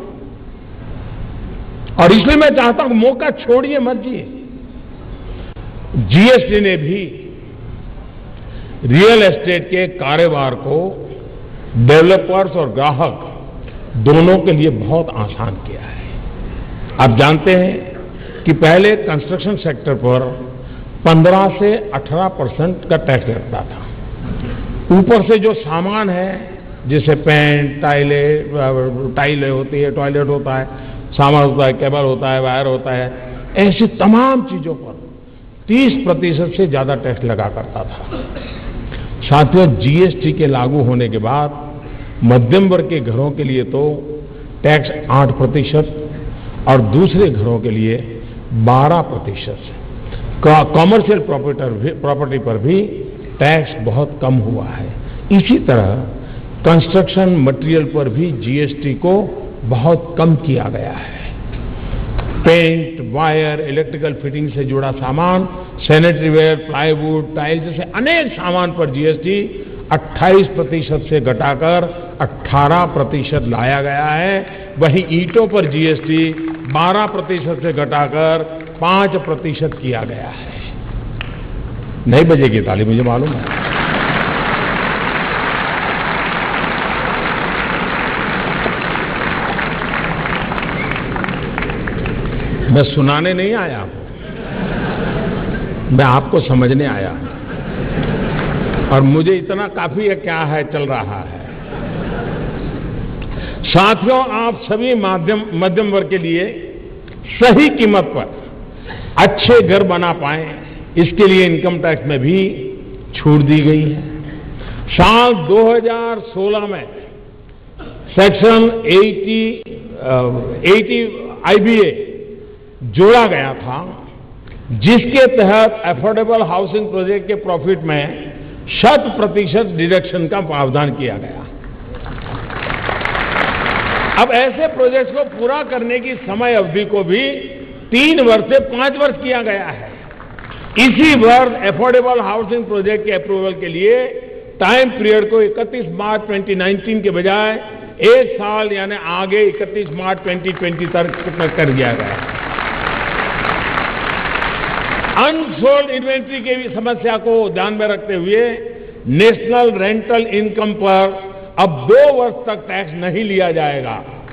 और इसलिए मैं चाहता हूं मौका छोड़िए मत जी। जीएसटी ने भी रियल एस्टेट के कारोबार को डेवलपर्स और ग्राहक दोनों के लिए बहुत आसान किया है। आप जानते हैं कि पहले कंस्ट्रक्शन सेक्टर पर 15 से 18% का टैक्स लगता था। ऊपर से जो सामान है जैसे पेंट, टाइलें होती है, टॉयलेट होता है, सामान होता है, केबल होता है, वायर होता है, ऐसी तमाम चीजों पर 30% से ज्यादा टैक्स लगा करता था। साथियों, जीएसटी के लागू होने के बाद मध्यम वर्ग के घरों के लिए तो टैक्स 8% और दूसरे घरों के लिए 12%। कॉमर्शियल प्रॉपर्टी पर भी टैक्स बहुत कम हुआ है। इसी तरह कंस्ट्रक्शन मटेरियल पर भी जीएसटी को बहुत कम किया गया है। पेंट, वायर, इलेक्ट्रिकल फिटिंग से जुड़ा सामान, सैनिटरी वेयर, प्लाईवुड, टाइल जैसे अनेक सामान पर जीएसटी 28% से घटाकर 18% लाया गया है। वहीं ईंटों पर जीएसटी 12% से घटाकर 5% किया गया है। नहीं बजेगी ताली, मुझे मालूम है। मैं सुनाने नहीं आया, मैं आपको समझने आया। और मुझे इतना काफी है क्या है चल रहा है। साथियों, आप सभी मध्यम वर्ग के लिए सही कीमत पर अच्छे घर बना पाए, इसके लिए इनकम टैक्स में भी छूट दी गई है। साल 2016 में सेक्शन 80 IBA जोड़ा गया था, जिसके तहत अफोर्डेबल हाउसिंग प्रोजेक्ट के प्रॉफिट में 100% डिडक्शन का प्रावधान किया गया। अब ऐसे प्रोजेक्ट्स को पूरा करने की समय अवधि को भी 3 वर्ष से 5 वर्ष किया गया है। इसी वर्ष अफोर्डेबल हाउसिंग प्रोजेक्ट के अप्रूवल के लिए टाइम पीरियड को 31 मार्च 2019 के बजाय 1 साल यानी आगे 31 मार्च 2020 तक कर दिया गया। अनसोल्ड इन्वेंट्री की भी समस्या को ध्यान में रखते हुए नेशनल रेंटल इनकम पर अब 2 वर्ष तक टैक्स नहीं लिया जाएगा।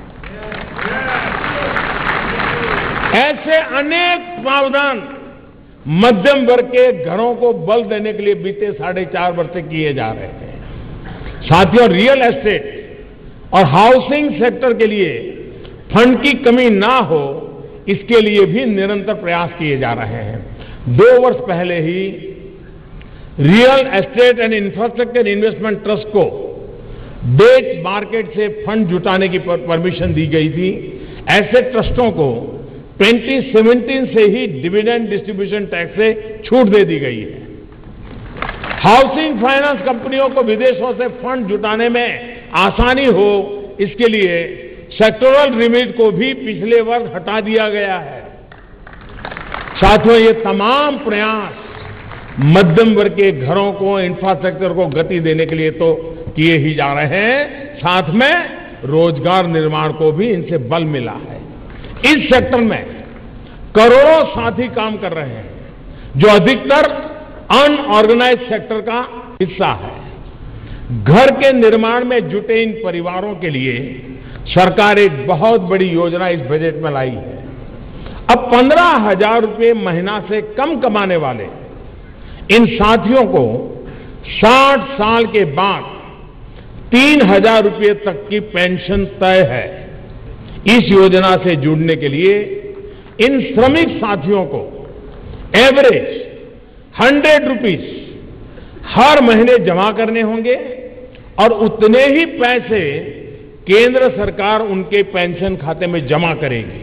ऐसे अनेक प्रावधान मध्यम वर्ग के घरों को बल देने के लिए बीते 4.5 वर्ष से किए जा रहे हैं। साथियों, रियल एस्टेट और हाउसिंग सेक्टर के लिए फंड की कमी ना हो, इसके लिए भी निरंतर प्रयास किए जा रहे हैं। 2 वर्ष पहले ही real estate and infrastructure investment trust को डेट मार्केट से फंड जुटाने की परमिशन दी गई थी। ऐसे ट्रस्टों को 2017 से ही डिविडेंड डिस्ट्रीब्यूशन टैक्स से छूट दे दी गई है। हाउसिंग फाइनेंस कंपनियों को विदेशों से फंड जुटाने में आसानी हो, इसके लिए सेक्टोरल लिमिट को भी पिछले वर्ष हटा दिया गया है। साथियों, ये तमाम प्रयास मध्यम वर्ग के घरों को, इंफ्रास्ट्रक्चर को गति देने के लिए तो किए ही जा रहे हैं, साथ में रोजगार निर्माण को भी इनसे बल मिला है। इस सेक्टर में करोड़ों साथी काम कर रहे हैं, जो अधिकतर अनऑर्गेनाइज्ड सेक्टर का हिस्सा है। घर के निर्माण में जुटे इन परिवारों के लिए सरकार एक बहुत बड़ी योजना इस बजट में लाई है। अब 15,000 रुपये महीना से कम कमाने वाले इन साथियों को 60 साल के बाद 3,000 रुपये तक की पेंशन तय है। इस योजना से जुड़ने के लिए इन श्रमिक साथियों को एवरेज 100 रुपीज हर महीने जमा करने होंगे और उतने ही पैसे केंद्र सरकार उनके पेंशन खाते में जमा करेगी।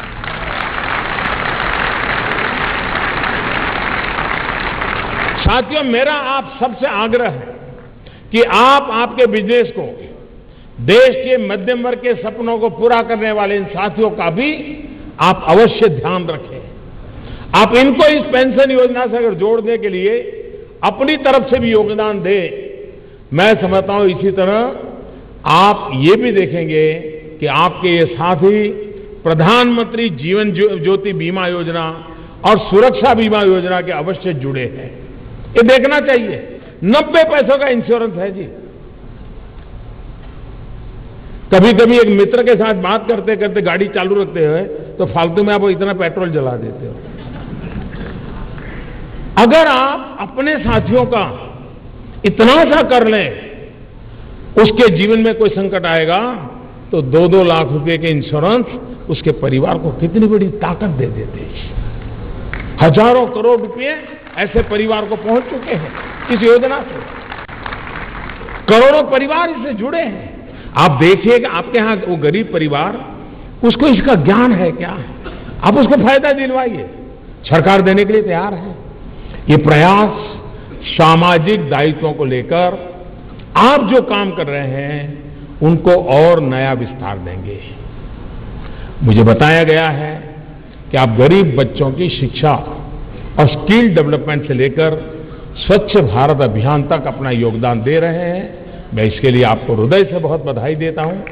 साथियों, मेरा आप सबसे आग्रह है कि आप आपके बिजनेस को, देश के मध्यम वर्ग के सपनों को पूरा करने वाले इन साथियों का भी आप अवश्य ध्यान रखें। आप इनको इस पेंशन योजना से अगर जोड़ने के लिए अपनी तरफ से भी योगदान दें मैं समझता हूं इसी तरह आप ये भी देखेंगे कि आपके ये साथी प्रधानमंत्री जीवन ज्योति बीमा योजना और सुरक्षा बीमा योजना के अवश्य जुड़े हैं। ये देखना चाहिए। 90 पैसों का इंश्योरेंस है जी। कभी कभी एक मित्र के साथ बात करते करते गाड़ी चालू रखते हुए तो फालतू में आप इतना पेट्रोल जला देते हो। अगर आप अपने साथियों का इतना सा कर लें, उसके जीवन में कोई संकट आएगा तो 2-2 लाख रुपए के इंश्योरेंस उसके परिवार को कितनी बड़ी ताकत दे देते हैं। हजारों करोड़ रुपए ऐसे परिवार को पहुंच चुके हैं इस योजना से। करोड़ों परिवार इससे जुड़े हैं। आप देखिए कि आपके यहां वो गरीब परिवार, उसको इसका ज्ञान है क्या? आप उसको फायदा दिलवाइए। सरकार देने के लिए तैयार है। ये प्रयास सामाजिक दायित्वों को लेकर आप जो काम कर रहे हैं उनको और नया विस्तार देंगे। मुझे बताया गया है कि आप गरीब बच्चों की शिक्षा और स्किल डेवलपमेंट से लेकर स्वच्छ भारत अभियान तक अपना योगदान दे रहे हैं। मैं इसके लिए आपको हृदय से बहुत बधाई देता हूं।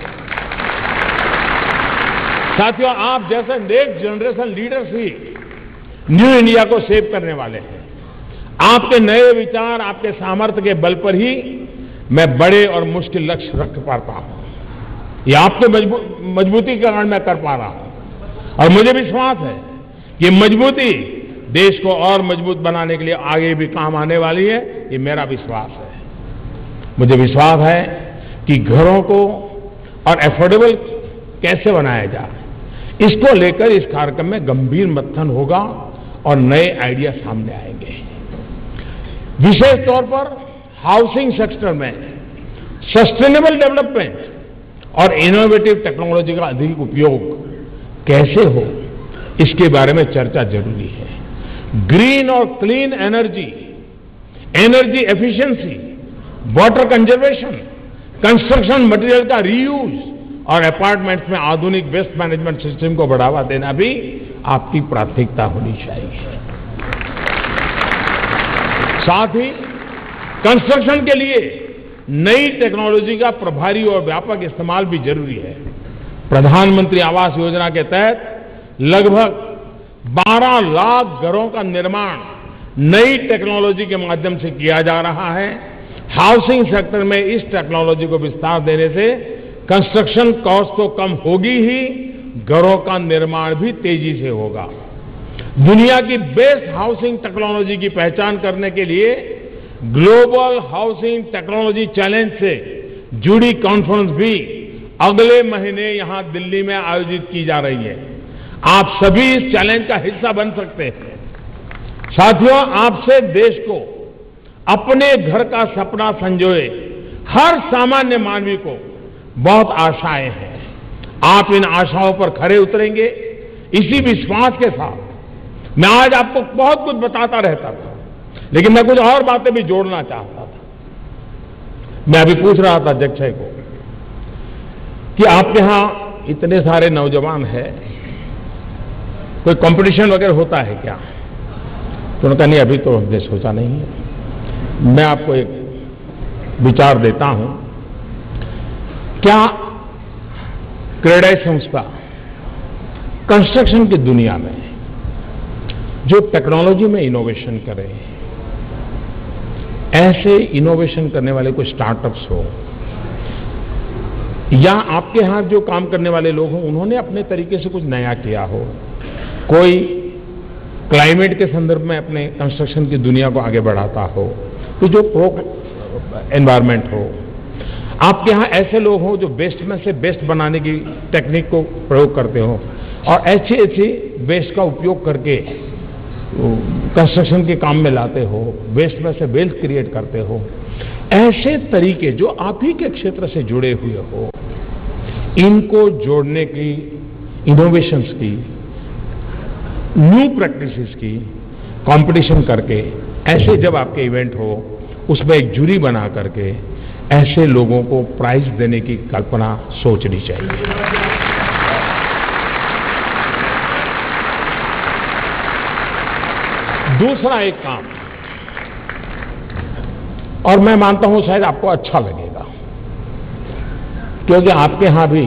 साथियों, आप जैसे नेक्स्ट जनरेशन लीडर्स ही न्यू इंडिया को सेव करने वाले हैं। आपके नए विचार, आपके सामर्थ्य के बल पर ही मैं बड़े और मुश्किल लक्ष्य रख पाता हूं। ये आपके मजबूती के कारण मैं कर पा रहा हूं और मुझे विश्वास है ये मजबूती देश को और मजबूत बनाने के लिए आगे भी काम आने वाली है। ये मेरा विश्वास है। मुझे विश्वास है कि घरों को और एफोर्डेबल कैसे बनाया जाए, इसको लेकर इस कार्यक्रम में गंभीर मंथन होगा और नए आइडिया सामने आएंगे। विशेष तौर पर हाउसिंग सेक्टर में सस्टेनेबल डेवलपमेंट और इनोवेटिव टेक्नोलॉजी का अधिक उपयोग कैसे हो, इसके बारे में चर्चा जरूरी है। ग्रीन और clean energy, energy efficiency, water conservation, construction material का रीयूज और अपार्टमेंट्स में आधुनिक वेस्ट मैनेजमेंट सिस्टम को बढ़ावा देना भी आपकी प्राथमिकता होनी चाहिए। साथ ही कंस्ट्रक्शन के लिए नई टेक्नोलॉजी का प्रभावी और व्यापक इस्तेमाल भी जरूरी है। प्रधानमंत्री आवास योजना के तहत लगभग 12 लाख घरों का निर्माण नई टेक्नोलॉजी के माध्यम से किया जा रहा है। हाउसिंग सेक्टर में इस टेक्नोलॉजी को विस्तार देने से कंस्ट्रक्शन कॉस्ट तो कम होगी ही, घरों का निर्माण भी तेजी से होगा। दुनिया की बेस्ट हाउसिंग टेक्नोलॉजी की पहचान करने के लिए ग्लोबल हाउसिंग टेक्नोलॉजी चैलेंज से जुड़ी कॉन्फ्रेंस भी अगले महीने यहां दिल्ली में आयोजित की जा रही है। आप सभी इस चैलेंज का हिस्सा बन सकते हैं। साथियों, आपसे देश को अपने घर का सपना संजोए हर सामान्य मानवी को बहुत आशाएं हैं। आप इन आशाओं पर खरे उतरेंगे, इसी विश्वास के साथ मैं आज आपको बहुत कुछ बताता रहता था, लेकिन मैं कुछ और बातें भी जोड़ना चाहता था। मैं अभी पूछ रहा था अध्यक्ष को कि आपके यहां इतने सारे नौजवान हैं, कोई कंपटीशन वगैरह होता है क्या? तो उन्होंने कहा नहीं, अभी तो हमने सोचा नहीं है। मैं आपको एक विचार देता हूं। क्या क्रेडाई संस्था कंस्ट्रक्शन की दुनिया में जो टेक्नोलॉजी में इनोवेशन करे, ऐसे इनोवेशन करने वाले कोई स्टार्टअप्स हो, या आपके यहां जो काम करने वाले लोग हों, उन्होंने अपने तरीके से कुछ नया किया हो, कोई क्लाइमेट के संदर्भ में अपने कंस्ट्रक्शन की दुनिया को आगे बढ़ाता हो, तो जो प्रो एनवायरमेंट हो, आपके यहां ऐसे लोग हों जो वेस्ट में से बेस्ट बनाने की टेक्निक को प्रयोग करते हो और ऐसे वेस्ट का उपयोग करके कंस्ट्रक्शन के काम में लाते हो, वेस्ट में से वेल्थ क्रिएट करते हो, ऐसे तरीके जो आप ही के क्षेत्र से जुड़े हुए हो, इनको जोड़ने की, इनोवेशंस की, न्यू प्रैक्टिसेस की कंपटीशन करके, ऐसे जब आपके इवेंट हो उसमें एक जूरी बना करके ऐसे लोगों को प्राइज देने की कल्पना सोचनी चाहिए। दूसरा एक काम और मैं मानता हूं शायद आपको अच्छा लगेगा, क्योंकि आपके यहां भी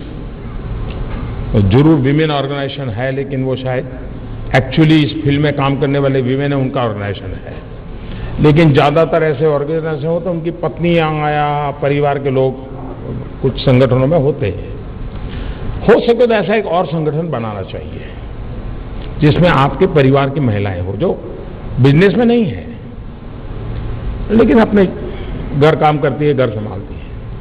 जरूर विमेन ऑर्गेनाइजेशन है, लेकिन वो शायद एक्चुअली इस फील्ड में काम करने वाले विमेन है, उनका ऑर्गेनाइजेशन है। लेकिन ज्यादातर ऐसे ऑर्गेनाइजेशन हो तो उनकी पत्नियां या परिवार के लोग कुछ संगठनों में होते हैं। हो सके तो ऐसा एक और संगठन बनाना चाहिए जिसमें आपके परिवार की महिलाएं हो, जो बिजनेस में नहीं है लेकिन अपने घर काम करती है, घर संभालती है।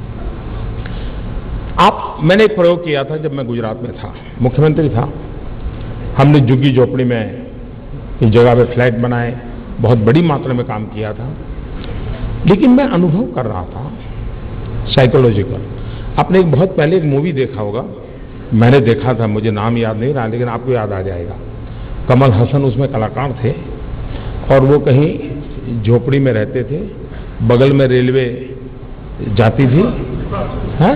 मैंने एक प्रयोग किया था जब मैं गुजरात में था, मुख्यमंत्री था। हमने झुग्गी झोपड़ी में इस जगह पे फ्लैट बनाए, बहुत बड़ी मात्रा में काम किया था। लेकिन मैं अनुभव कर रहा था साइकोलॉजिकल। आपने एक बहुत पहले एक मूवी देखा होगा, मैंने देखा था, मुझे नाम याद नहीं रहा लेकिन आपको याद आ जाएगा। कमल हसन उसमें कलाकार थे और वो कहीं झोपड़ी में रहते थे, बगल में रेलवे जाती थी। है?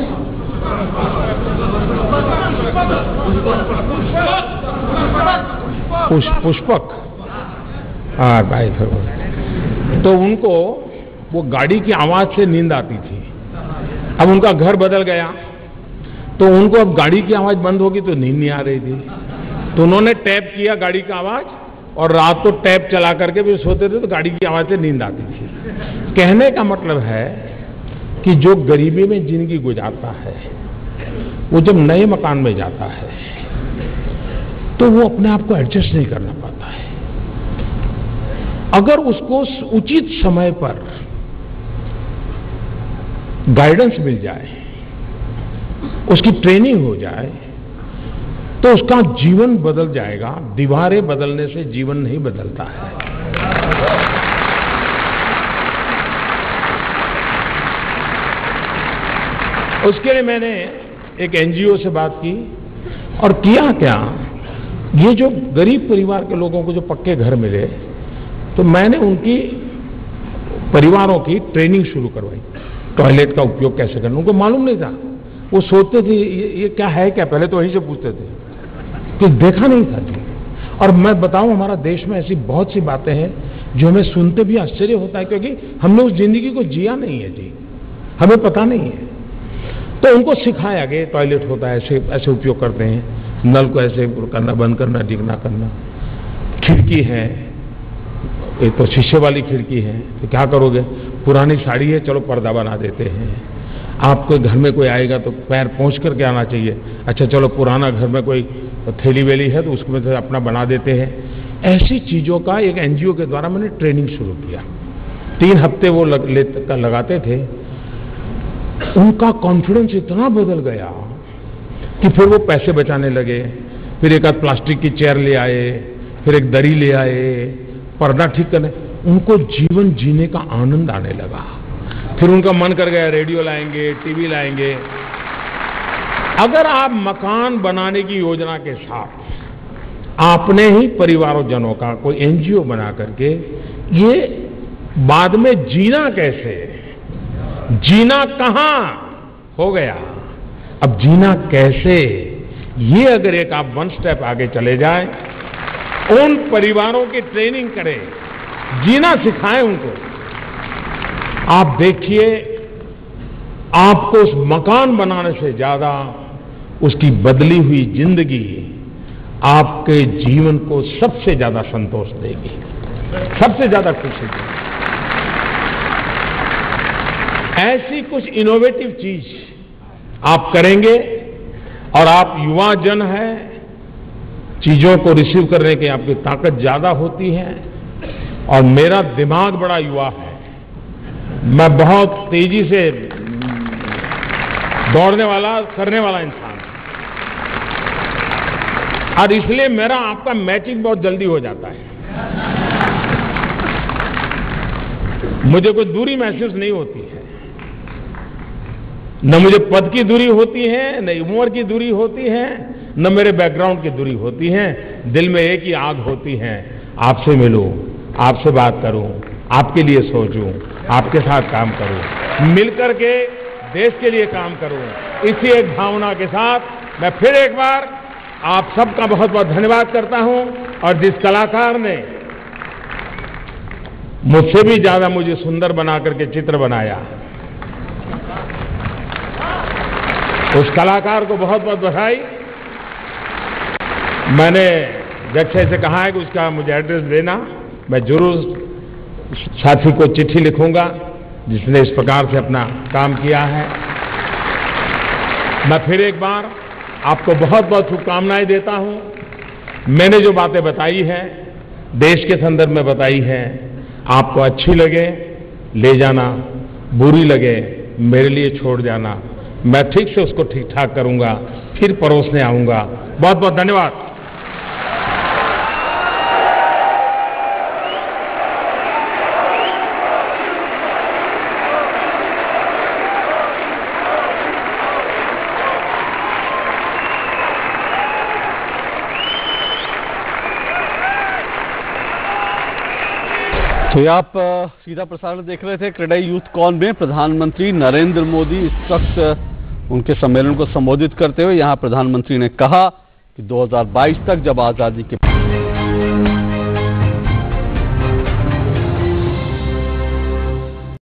पुष्पक, हाँ भाई। तो उनको वो गाड़ी की आवाज से नींद आती थी। अब उनका घर बदल गया तो उनको अब गाड़ी की आवाज बंद होगी तो नींद नहीं आ रही थी, तो उन्होंने टैप किया गाड़ी का आवाज और रात को टैप चला करके भी सोते थे तो गाड़ी की आवाज से नींद आती थी। कहने का मतलब है कि जो गरीबी में जिंदगी गुजारता है वो जब नए मकान में जाता है तो वो अपने आप को एडजस्ट नहीं करना पाता है। अगर उसको उचित समय पर गाइडेंस मिल जाए, उसकी ट्रेनिंग हो जाए तो उसका जीवन बदल जाएगा। दीवारें बदलने से जीवन नहीं बदलता है। उसके लिए मैंने एक एनजीओ से बात की और किया क्या, ये जो गरीब परिवार के लोगों को जो पक्के घर मिले तो मैंने उनकी परिवारों की ट्रेनिंग शुरू करवाई। टॉयलेट का उपयोग कैसे करना, उनको मालूम नहीं था। वो सोचते थे ये क्या है क्या, पहले तो वहीं से पूछते थे कि देखा नहीं था जी। और मैं बताऊं, हमारा देश में ऐसी बहुत सी बातें हैं जो हमें सुनते भी आश्चर्य होता है, क्योंकि हमने उस जिंदगी को जिया नहीं है जी, हमें पता नहीं है। तो उनको सिखाया कि टॉयलेट होता है, ऐसे ऐसे उपयोग करते हैं, नल को ऐसे करना, बंद करना, डिगना करना। खिड़की है, ये तो शीशे वाली खिड़की है, तो क्या करोगे, पुरानी साड़ी है, चलो पर्दा बना देते हैं। आपके घर में कोई आएगा तो पैर पहुंच करके आना चाहिए, अच्छा चलो पुराना घर में कोई थैली वेली है तो उसमें से अपना बना देते हैं। ऐसी चीजों का एक एनजीओ के द्वारा मैंने ट्रेनिंग शुरू किया। 3 हफ्ते वो लगाते थे। उनका कॉन्फिडेंस इतना बदल गया कि फिर वो पैसे बचाने लगे। फिर एक आध प्लास्टिक की चेयर ले आए, फिर एक दरी ले आए, पर्दा ठीक करने। उनको जीवन जीने का आनंद आने लगा। फिर उनका मन कर गया रेडियो लाएंगे, टीवी लाएंगे। अगर आप मकान बनाने की योजना के साथ आपने ही परिवारजनों का कोई एनजीओ बना करके ये बाद में जीना कैसे, जीना कहां हो गया, अब जीना कैसे, ये अगर एक आप 1 स्टेप आगे चले जाए, उन परिवारों की ट्रेनिंग करें, जीना सिखाएं उनको, आप देखिए आपको उस मकान बनाने से ज्यादा उसकी बदली हुई जिंदगी आपके जीवन को सबसे ज्यादा संतोष देगी, सबसे ज्यादा खुशी देगी। ऐसी कुछ इनोवेटिव चीज आप करेंगे और आप युवा जन है, चीजों को रिसीव करने की आपकी ताकत ज्यादा होती है। और मेरा दिमाग बड़ा युवा है, मैं बहुत तेजी से दौड़ने वाला, करने वाला इंसान, और इसलिए मेरा आपका मैचिंग बहुत जल्दी हो जाता है। मुझे कोई दूरी महसूस नहीं होती है, न मुझे पद की दूरी होती है, न उम्र की दूरी होती है, न मेरे बैकग्राउंड की दूरी होती है। दिल में एक ही आग होती है, आपसे मिलूं, आपसे बात करूं, आपके लिए सोचूं, आपके साथ काम करूं, मिलकर के देश के लिए काम करूं। इसी एक भावना के साथ मैं फिर एक बार आप सबका बहुत बहुत धन्यवाद करता हूं। और जिस कलाकार ने मुझसे भी ज्यादा मुझे सुंदर बना करके चित्र बनाया। उस कलाकार को बहुत बहुत बधाई। मैंने अध्यक्ष से कहा है कि उसका मुझे एड्रेस देना, मैं जरूर साथी को चिट्ठी लिखूंगा जिसने इस प्रकार से अपना काम किया है। मैं फिर एक बार आपको बहुत बहुत शुभकामनाएं देता हूं। मैंने जो बातें बताई हैं, देश के संदर्भ में बताई हैं, आपको अच्छी लगे ले जाना, बुरी लगे मेरे लिए छोड़ जाना। मैं ठीक से उसको ठीक ठाक करूंगा, फिर परोसने आऊंगा। बहुत बहुत धन्यवाद। तो ये आप सीधा प्रसारण देख रहे थे क्रेडाई यूथ कॉन में प्रधानमंत्री नरेंद्र मोदी इस वक्त उनके सम्मेलन को संबोधित करते हुए। यहां प्रधानमंत्री ने कहा कि 2022 तक जब आजादी के